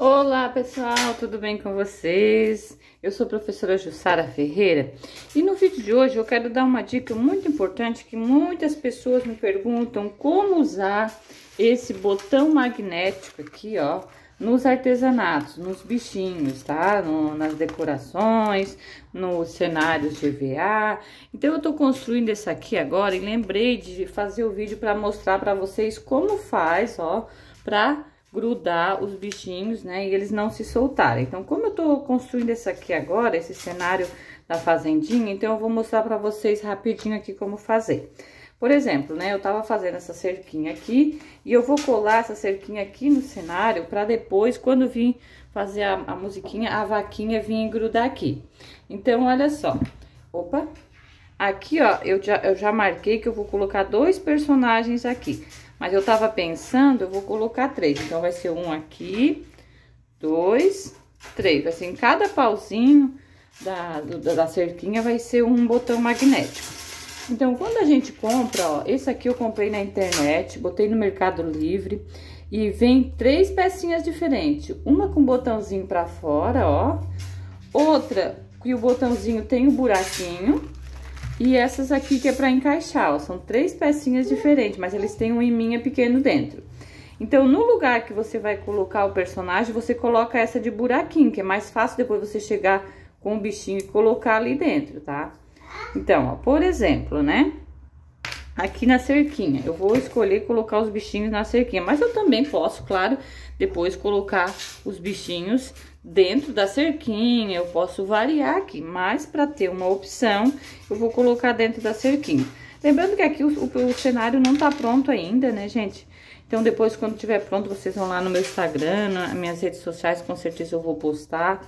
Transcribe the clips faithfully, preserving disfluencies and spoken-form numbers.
Olá pessoal, tudo bem com vocês? Eu sou a professora Jussara Ferreira e no vídeo de hoje eu quero dar uma dica muito importante que muitas pessoas me perguntam como usar esse botão magnético aqui, ó, nos artesanatos, nos bichinhos, tá? No, nas decorações, nos cenários de E V A. Então eu tô construindo esse aqui agora e lembrei de fazer o vídeo para mostrar para vocês como faz, ó, pra grudar os bichinhos, né, e eles não se soltarem. Então, como eu tô construindo esse aqui agora, esse cenário da fazendinha, então eu vou mostrar pra vocês rapidinho aqui como fazer. Por exemplo, né, eu tava fazendo essa cerquinha aqui, e eu vou colar essa cerquinha aqui no cenário, pra depois, quando vir fazer a, a musiquinha, a vaquinha vir grudar aqui. Então, olha só. Opa! Aqui, ó, eu já, eu já marquei que eu vou colocar dois personagens aqui. Mas eu tava pensando, eu vou colocar três. Então, vai ser um aqui, dois, três. Vai ser em cada pauzinho da, do, da cerquinha, vai ser um botão magnético. Então, quando a gente compra, ó, esse aqui eu comprei na internet, botei no Mercado Livre. E vem três pecinhas diferentes. Uma com botãozinho pra fora, ó. Outra que o botãozinho tem um buraquinho. E essas aqui que é pra encaixar, ó, são três pecinhas diferentes, mas eles têm um iminha pequeno dentro. Então, no lugar que você vai colocar o personagem, você coloca essa de buraquinho, que é mais fácil depois você chegar com o bichinho e colocar ali dentro, tá? Então, ó, por exemplo, né? Aqui na cerquinha, eu vou escolher colocar os bichinhos na cerquinha, mas eu também posso, claro, depois colocar os bichinhos dentro da cerquinha, eu posso variar aqui, mas para ter uma opção, eu vou colocar dentro da cerquinha. Lembrando que aqui o, o, o cenário não tá pronto ainda, né, gente? Então, depois, quando tiver pronto, vocês vão lá no meu Instagram, nas minhas redes sociais, com certeza eu vou postar.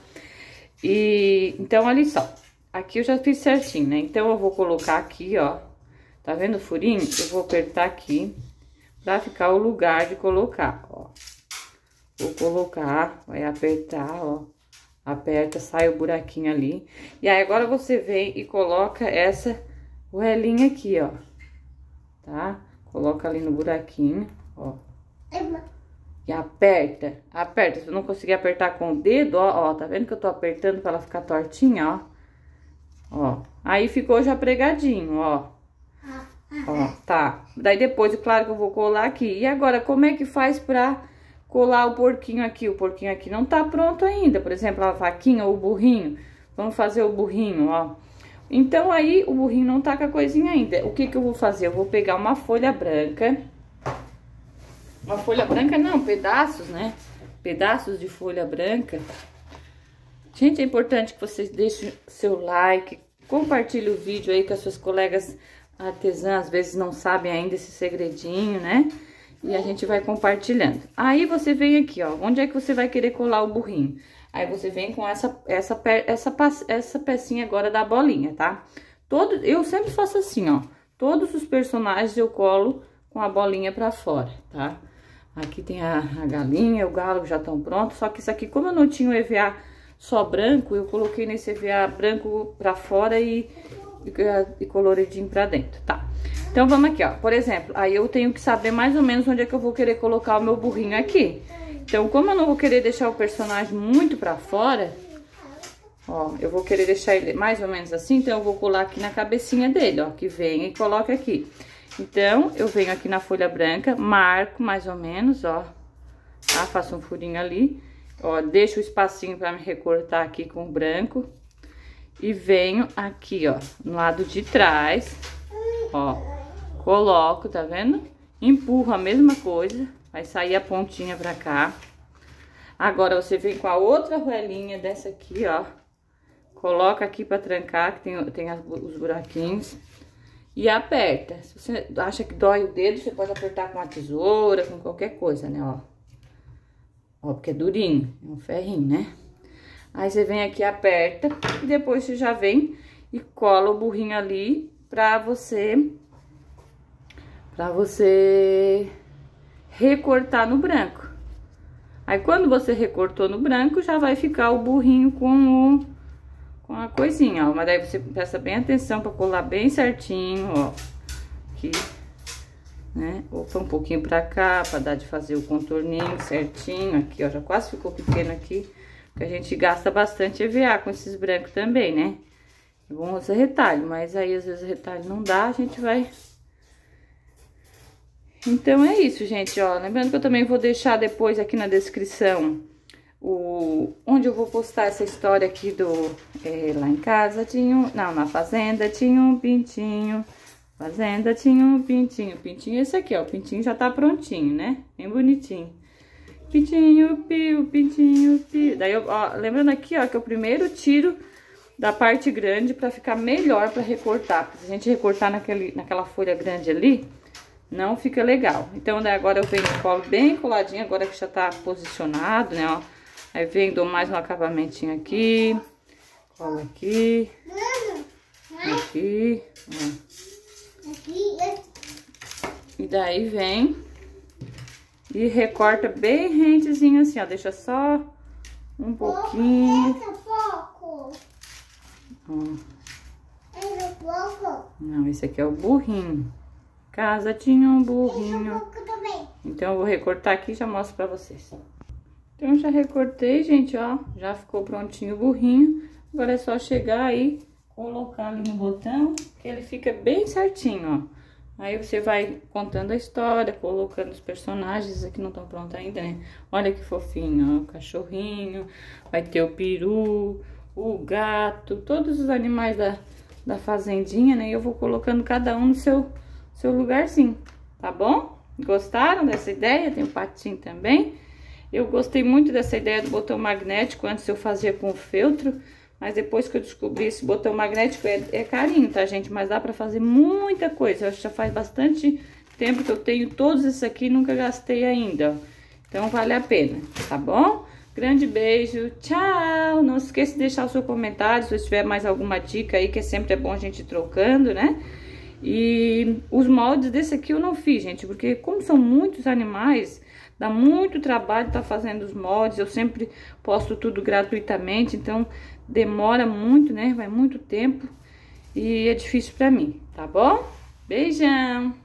E, então, olha só, aqui eu já fiz certinho, né? Então, eu vou colocar aqui, ó, tá vendo o furinho? Eu vou apertar aqui, pra ficar o lugar de colocar, ó. Vou colocar, vai apertar, ó, aperta, sai o buraquinho ali. E aí, agora você vem e coloca essa roelinha aqui, ó, tá? Coloca ali no buraquinho, ó. E aperta, aperta. Se eu não conseguir apertar com o dedo, ó, ó, tá vendo que eu tô apertando pra ela ficar tortinha, ó? Ó, aí ficou já pregadinho, ó. Ó, tá. Daí depois, é claro que eu vou colar aqui. E agora, como é que faz pra colar o porquinho aqui? O porquinho aqui não tá pronto ainda. Por exemplo, a vaquinha ou o burrinho. Vamos fazer o burrinho, ó. Então, aí, o burrinho não tá com a coisinha ainda. O que que eu vou fazer? Eu vou pegar uma folha branca. Uma folha branca não, pedaços, né? Pedaços de folha branca. Gente, é importante que vocês deixem seu like, compartilhem o vídeo aí com as suas colegas artesãs, às vezes não sabem ainda esse segredinho, né? E a gente vai compartilhando. Aí você vem aqui, ó, onde é que você vai querer colar o burrinho? Aí você vem com essa essa essa essa pecinha agora da bolinha, tá? Todo, eu sempre faço assim, ó. Todos os personagens eu colo com a bolinha pra fora, tá? Aqui tem a, a galinha, o galo já estão prontos, só que isso aqui, como eu não tinha o E V A só branco, eu coloquei nesse E V A branco pra fora e e coloridinho pra dentro, tá? Então, vamos aqui, ó, por exemplo, aí eu tenho que saber mais ou menos onde é que eu vou querer colocar o meu burrinho aqui. Então, como eu não vou querer deixar o personagem muito pra fora, ó, eu vou querer deixar ele mais ou menos assim, então eu vou colar aqui na cabecinha dele, ó, que vem e coloca aqui. Então, eu venho aqui na folha branca, marco mais ou menos, ó, tá? Faço um furinho ali, ó, deixo o espacinho pra me recortar aqui com o branco. E venho aqui, ó, no lado de trás, ó, coloco, tá vendo? Empurro a mesma coisa, vai sair a pontinha pra cá. Agora, você vem com a outra roelinha dessa aqui, ó, coloca aqui pra trancar, que tem, tem as, os buraquinhos, e aperta. Se você acha que dói o dedo, você pode apertar com uma tesoura, com qualquer coisa, né, ó. Ó, porque é durinho, é um ferrinho, né? Aí, você vem aqui, aperta, e depois você já vem e cola o burrinho ali pra você, pra você recortar no branco. Aí, quando você recortou no branco, já vai ficar o burrinho com, o, com a coisinha, ó. Mas daí você presta bem atenção pra colar bem certinho, ó. Aqui. né? Opa, um pouquinho pra cá, pra dar de fazer o contorninho certinho. Aqui, ó, já quase ficou pequeno aqui. Porque a gente gasta bastante E V A com esses brancos também, né? É bom usar retalho, mas aí às vezes o retalho não dá, a gente vai... Então é isso, gente, ó. Lembrando que eu também vou deixar depois aqui na descrição o... onde eu vou postar essa história aqui do... É, lá em casa tinha um... Não, na fazenda tinha um pintinho... Fazenda tinha um pintinho, pintinho esse aqui, ó, o pintinho já tá prontinho, né? Bem bonitinho. Pintinho, pio, pintinho, pio. Daí, eu, ó, lembrando aqui, ó, que eu primeiro tiro da parte grande pra ficar melhor pra recortar. Porque se a gente recortar naquele, naquela folha grande ali, não fica legal. Então, daí agora eu venho e colo bem coladinho, agora que já tá posicionado, né, ó. Aí venho, dou mais um acabamentinho aqui, colo aqui, aqui, ó. E daí vem e recorta bem rentezinho assim, ó. Deixa só um pouquinho. Ó. Não, esse aqui é o burrinho. Casa tinha um burrinho. Então eu vou recortar aqui e já mostro pra vocês. Então já recortei, gente, ó. Já ficou prontinho o burrinho. Agora é só chegar aí, colocar ali no botão, que ele fica bem certinho, ó. Aí você vai contando a história, colocando os personagens aqui, não estão prontos ainda, né? Olha que fofinho, ó, o cachorrinho, vai ter o peru, o gato, todos os animais da, da fazendinha, né? E eu vou colocando cada um no seu, seu lugarzinho, tá bom? Gostaram dessa ideia? Tem o patinho também. Eu gostei muito dessa ideia do botão magnético, antes eu fazia com o feltro. Mas depois que eu descobri esse botão magnético, é, é carinho, tá, gente? Mas dá pra fazer muita coisa. Eu acho que já faz bastante tempo que eu tenho todos esses aqui e nunca gastei ainda, ó. Então, vale a pena, tá bom? Grande beijo, tchau! Não se esqueça de deixar o seu comentário, se tiver mais alguma dica aí, que sempre é bom a gente ir trocando, né? E os moldes desse aqui eu não fiz, gente, porque como são muitos animais... Dá muito trabalho estar fazendo os moldes, eu sempre posto tudo gratuitamente, então demora muito, né? Vai muito tempo e é difícil pra mim, tá bom? Beijão!